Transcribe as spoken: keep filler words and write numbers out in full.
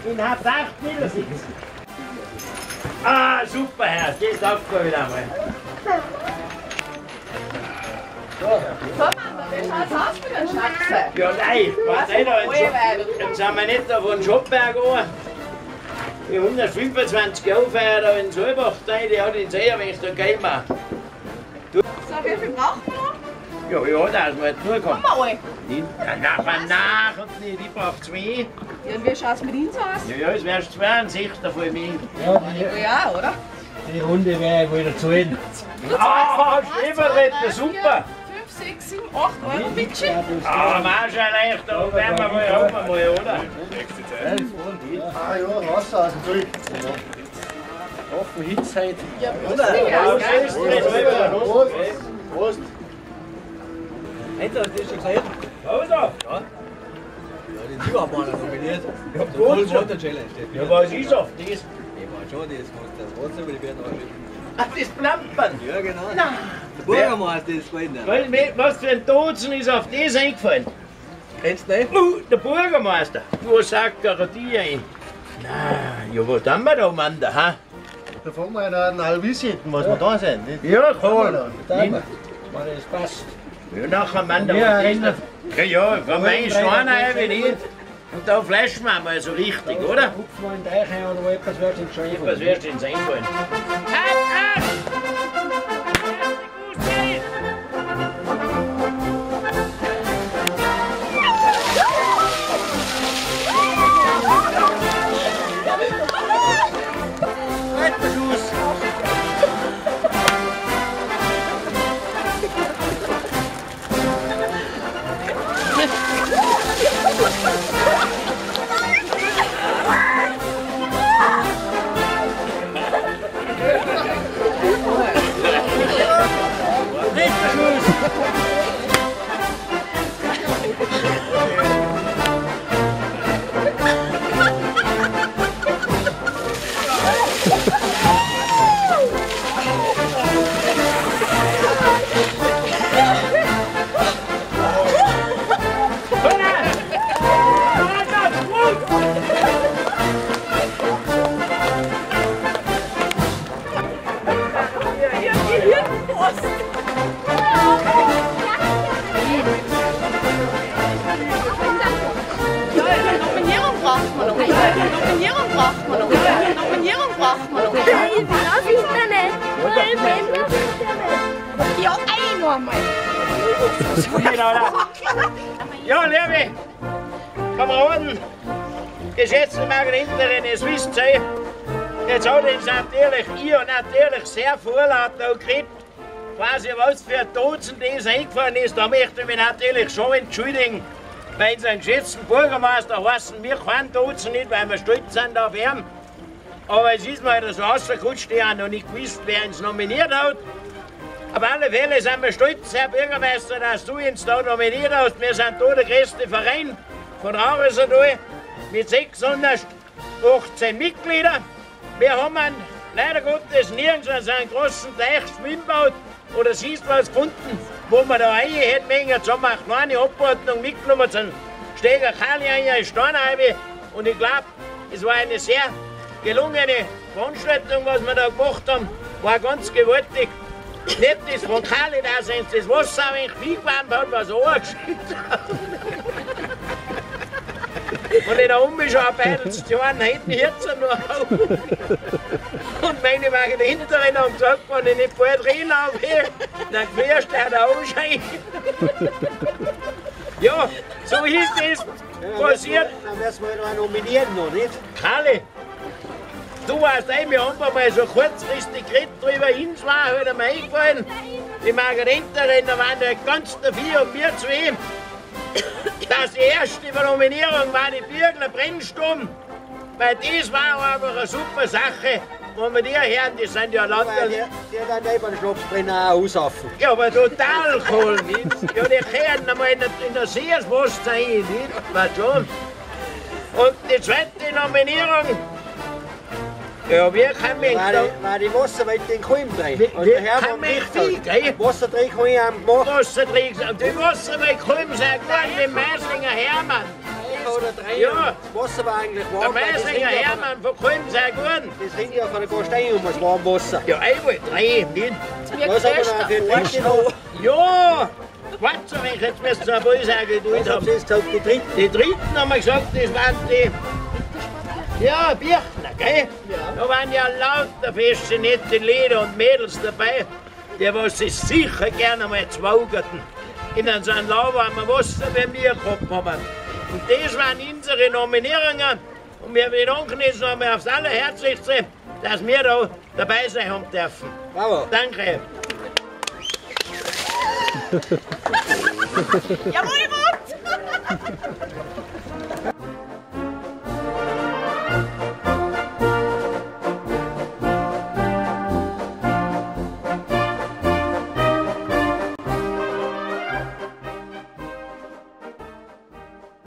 in hat acht Miller sitzen. Ah, super, Herr, das darf man wieder einmal. So, Mann, das schaut's aus mit den Schnapsen. Ja, nein, warte nicht, jetzt sind wir nicht auf den Schopberg an. Die hundertfünfundzwanzig Jahre feiern da in Solbach, die hat ihn sehr, wenn ich da gehen mache. So, wie viel braucht man noch? Ja, ja, dass wir jetzt nur kommen. Komm mal. Ja, nachher nach und nicht, ich brauche zwei. Ja, und wie schaut's mit Ihnen so aus? Ja, ja, es wärst zweiundsechzig von mir. Ja, die, Ja, oder? die Runde wäre ich wieder zu Ende. Ah, Schneeverretter, super! fünf, sechs, sieben, acht Euro, bitte. Ah, mach schon leicht, da werden wir mal haben, mal, oder? Ah ja, Wasser aus dem Zug. Offen Hitzheit. Ja, Prost, Digga. Prost. Prost. Hätte das schon gesagt? Also, Ja, den Sieger haben wir noch nominiert. Ja, Der gut, Cold schon. Water Challenge. ja, was ist auf das? Ich war schon, das muss das trotzdem, weil die werden auch nicht. Ach, das Plampern. Ja, genau. Nein. Der Bürgermeister ist gewesen. Weil, mir- was für ein Dutzend ist auf das eingefallen? Kennst du nicht? Uh, der Bürgermeister. Du sagst Garantie ein. Na, ja, was haben wir da, Mann, da, ha? Da fangen wir ja noch ein Visiten, was wir da sind. Nicht? Ja, cool. Wenn das passt. Ja, nachher, Mann, da. Ja, erinnert. Ja, ja, wenn wir einen Stein rein wie nicht. Und da flashen wir mal so richtig, oder? Hupfen wir in den Teich rein oder wo etwas wird in Schreiben. Was wirst du denn sein wollen? Ab, ab! Nominierung braucht man noch. Nominierung braucht man noch. Nominierung braucht man noch. Das ist der nicht. Ja, einmal. Ja, liebe Kameraden, geschätzte Margaretinnen, es wisst ihr, jetzt hat uns natürlich, ihr natürlich sehr vorlaut noch geredet, quasi was für ein Dutzend das eingefallen ist. Da möchte ich mich natürlich schon entschuldigen bei unserem geschätzten Bürgermeister, heißen wir kein Dutzend nicht, weil wir stolz sind auf ihn. Aber es ist mir so rausgerutscht, ich habe noch nicht gewusst, wer uns nominiert hat. Auf alle Fälle sind wir stolz, Herr Bürgermeister, dass du uns da nominiert hast. Wir sind da der größte Verein von Rauerserdal mit sechshundertachtzehn Mitgliedern. Wir haben einen, leider Gottes nirgends einen großen Teich, Schwimmbad oder Schießplatz gefunden, wo wir da rein hätten mögen. Jetzt haben wir eine kleine Abordnung mitgenommen zum Steger Kali in Steinheibe. Und ich glaube, es war eine sehr gelungene Veranstaltung, was wir da gemacht haben. War ganz gewaltig. Nicht das von Kali, dass uns das Wasser ein wenig weggewärmt hat, was er angeschüttet hat. Und in der Umbescharbeitung zu tun, hätten Herzen nur auf. Und meine Margaretinnen haben gesagt, wenn ich nicht bald reinlaufe, dann gefährst du der Anschein. Ja, so ist es passiert. Dann müssen wir noch nominieren, noch nicht? Kali, du weißt eh, wir haben mal so kurzfristig geredet drüber, ins war halt einmal eingefallen. Die Margaretinnen waren ja ganz dafür und wir zwei. Das die erste Nominierung war die Bürgler Brennsturm, weil das war einfach eine super Sache. Wenn wir die hören, die sind ja Weil Landwirte. die, die dann eben den Schnapsbrenner auch aussaufen. Ja, aber total cool, nicht? Ja, die kehren einmal in der, in der Seerswasser rein, nicht? Weißt du schon? Und die zweite Nominierung, ja, wir können mich Weil da... die, weil die Wasserwette in Kulm drehen. Wir- Und wir der Herr kann hat mich nicht viel, gell? Wasserdreh kann ich auch machen. Wasser trinken. Und die Wasser bei Kulm sagt, nein, die Meislinger Hermann. oder drei. Ja. Das Wasser war eigentlich Der warm. weil das Meißinger hängt ja von Hermann von Kulm sei gut. der- Das hängt ja von der Gastein um, das warme Wasser. Ja, einmal drei, nicht? Wir Was haben wir Christen noch für vor. Fische noch? Ja! Warte so, jetzt müssen Sie eine Bösage tun Was haben haben. Sie jetzt gesagt, die dritten? Die dritten haben wir gesagt, das waren die. Ja, Birchner, gell? Da waren ja lauter fesche, nette Lieder und Mädels dabei, die was sich sicher gerne mal zwaugerten. In so einem lauwarmen Wasser, wie wir gehabt haben. Und das waren unsere Nominierungen. Und wir bedanken uns nochmal aufs Allerherzlichste, dass wir da dabei sein haben dürfen. Bravo. Danke. Jawohl, Mund!